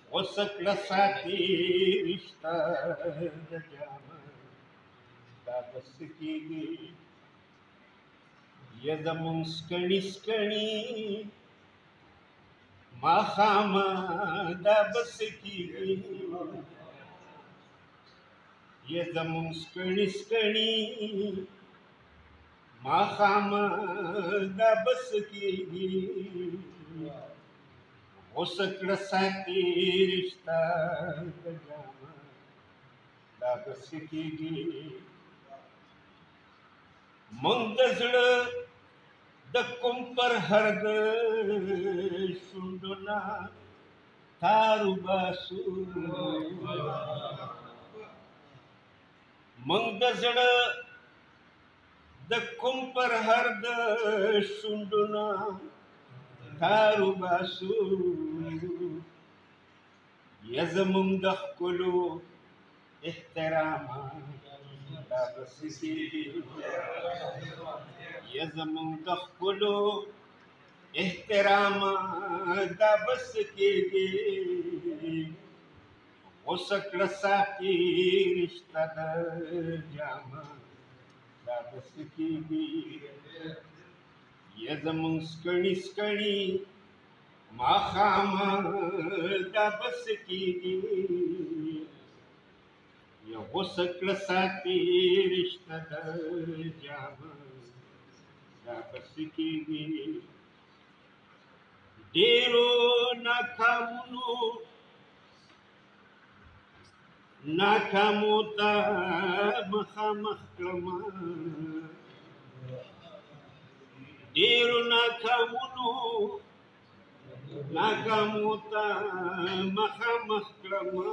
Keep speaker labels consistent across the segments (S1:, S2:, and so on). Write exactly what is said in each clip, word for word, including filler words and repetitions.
S1: وسکړه ساتي رشتہ د جام دا بس کېږي یا زمونږ سکڼي سکڼي ماښامه دا بس کېږي یا زمونږ سکڼي سکڼي ماښامه دا بس کېږي وسکړه ساتي رشتہ د جام دا بس کېږي موږ د زړه د کوم پر هر د شونډو نه تار وباسو موږ د زړه د کوم پر هر د شونډو نه تار وباسو یا زموږ د ښکلو احترامه دا بس کېږي یا زموږ د ښکلو احترامه دا بس کېږي وسکړه ساتي رشتہ د جامه دا بس کېږي یا زموږ سکڼي سکڼي ماښامه دا بس کېږي یا وسکړه ساتي رشتہ د جامه دا بس کېږي ډېرو ناکامونو ناکامو ته مخامخ کړمه ډېرو ناکامونو ناکامو ته مخامخ کړمه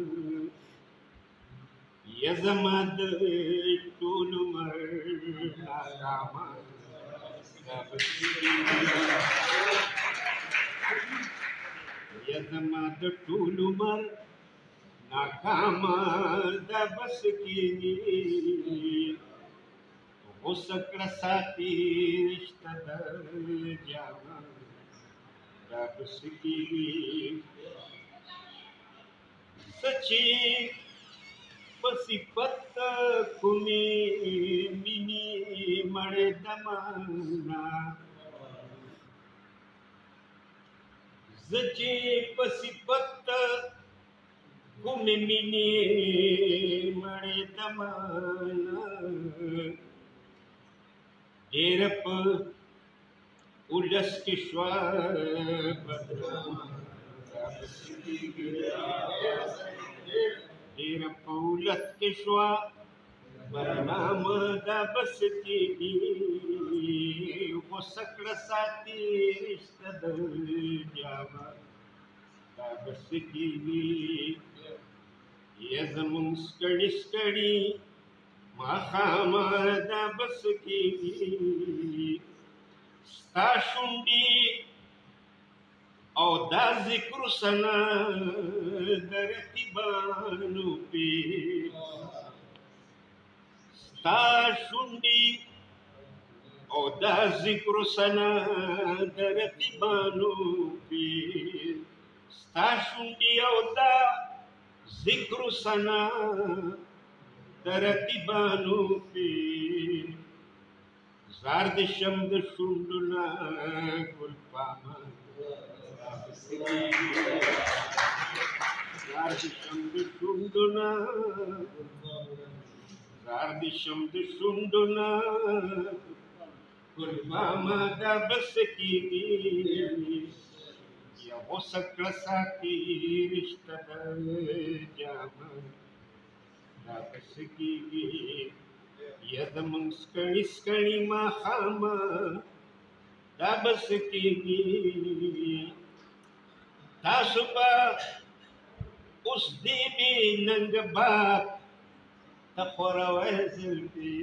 S1: یا زما د ټول عمر ناکامه دا بس کېږي یا زما د ټول عمر ناکامه دا بس کېږي وسکړه ساتي رشتہ د جامه دا بس کېږي څه چې په صفت کومې مینې مړې دمانه زه چې په صفت کومې مینې مړې دمانه ډېره په ولس کې شوه بدنامه دا بس کېږي ډېره په ولس کې شوه بدنامه دا بس کېږي وسکړه ساتي رشتہ د جامه دا بس کېږي یا زموږ سکڼي سکڼي ماښامه دا بس کېږي ستا شونډې او دا ذکر سنا د رقیبانو پې ستا شونډې او دا ذکر سنا د رقیبانو پې ستا شونډې او دا ذکر سنا د رقیبانو پې زار د شم د شونډو نه ګل پامه زار د شم د شونډو نه زار د شم د شونډو نه ګل پامه دا بس کېږي یا وسکړه ساتي رشتہ د جامه دا بس کېږي یا زموږ سکڼي سکڼي ماښامه دا بس کېږي تاسو به اوس دې بې ننګه باد ته خوروئ زلفې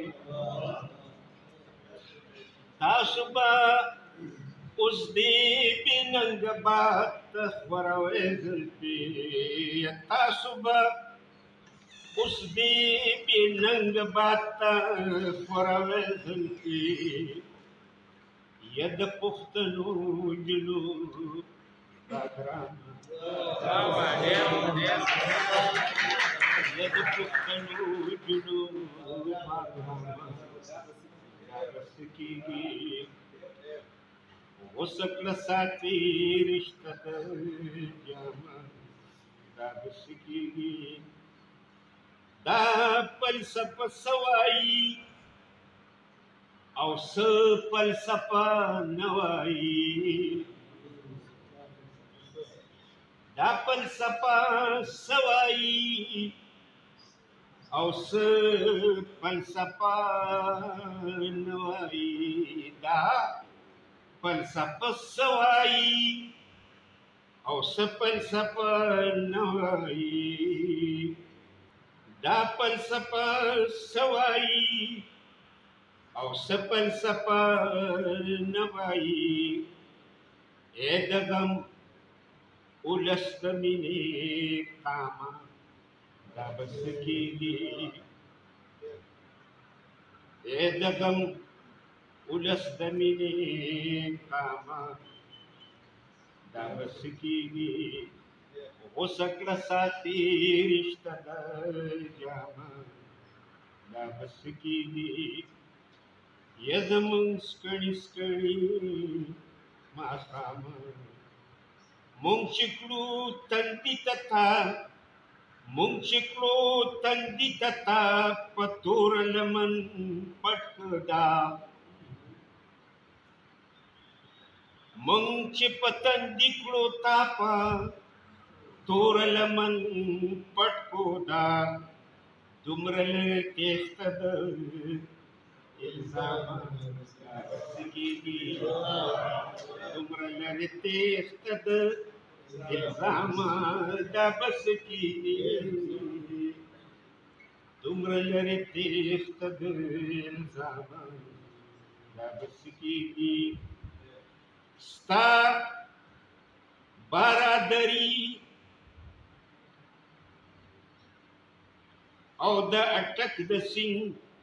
S1: تاسو به اوس دې بې ننګه باد ته خوروئ زلفې تاسو به اوس دې بې ننګه باد ته خوروئ زلفې یا د پښتنو نجونو राधरामा यद पुस्तनु जुडो माधरामा दाबस की हो सकल साथी रिश्ता जामा दाबस की दा पलसप सवाई औ स पलसप नवाई दा पलसप सवाई औ स पलसप नवाई दा पलसप सवाई औ स पलसप नवाई दा पलसप सवाई औ स पलसप नवाई एदगम उलस्तमिने कामा दाबस की एदगम उलस्तमिने कामा दाबस की हो सकल साथी रिश्ता जामा दाबस की यजमं स्कळी स्कळी मासाम मुंशिकलू तंदी तथा मुंशिकलो तंदी तथा पतोरलमन पटकदा मंगचे पतंदिकलो तापा तोरलमन पटकोदा दुमरल केस्तद इल्जामा दाबस की दुमरल केस्तद इल्जामा दाबस की दुमरल केस्तद इल्जामा दाबस की स्ता बारादरी औ द अटक द सिंह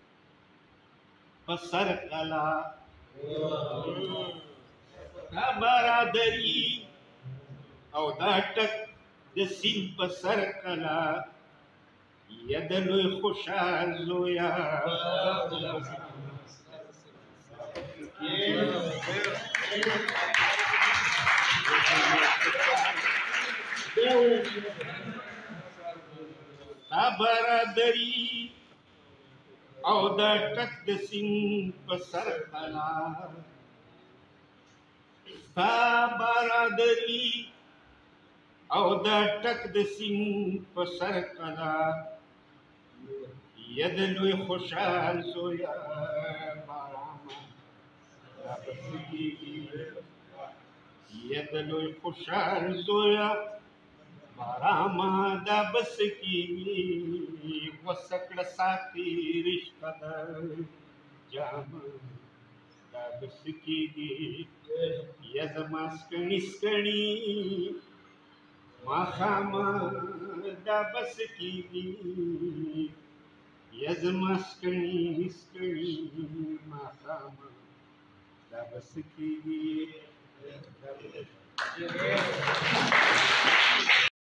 S1: पसर कला बारादरी औ द अटक द सिंह पसर कला यदलोय खुशाल जोया बारादरी औ द अटक द सिंह पसर कला बारादरी औ द अटक द सिंह पसर कला यदलोय खुशाल सोया बारामा दाबस की यदलोय खुशाल सोया बारामा दाबस की वसकल साथी रिश्ता जामा दाबस की यजमास्कणी स्कणी माखामा दाबस की यजमास्कणी स्कणी माखामा दाबस की